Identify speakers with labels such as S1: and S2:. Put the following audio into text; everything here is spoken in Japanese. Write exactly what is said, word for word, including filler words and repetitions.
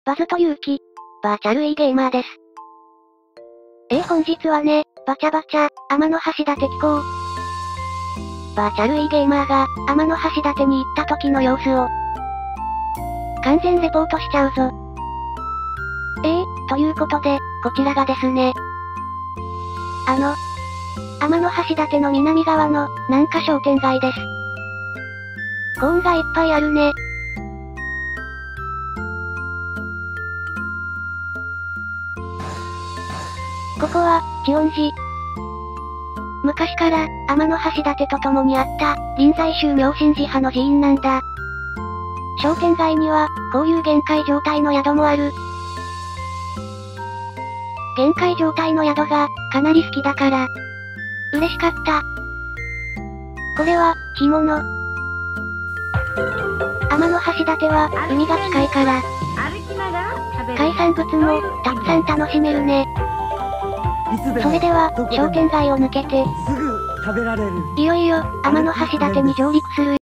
S1: バズとユウキ。バーチャル e ゲーマーです。えー、本日はね、バチャバチャ、天橋立機構。バーチャル e ゲーマーが、天橋立に行った時の様子を、完全レポートしちゃうぞ。えー、ということで、こちらがですね。あの、天橋立の南側の、なんか商店街です。コーンがいっぱいあるね。ここは、千音寺。昔から、天橋立と共にあった、臨済宗妙心寺派の寺院なんだ。商店街には、こういう限界状態の宿もある。限界状態の宿が、かなり好きだから、嬉しかった。これは、干物。天橋立は、海が近いから、海産物も、たくさん楽しめるね。それでは、商店街を抜けて、
S2: すぐ食べられる。
S1: いよいよ、天橋立に上陸するよ。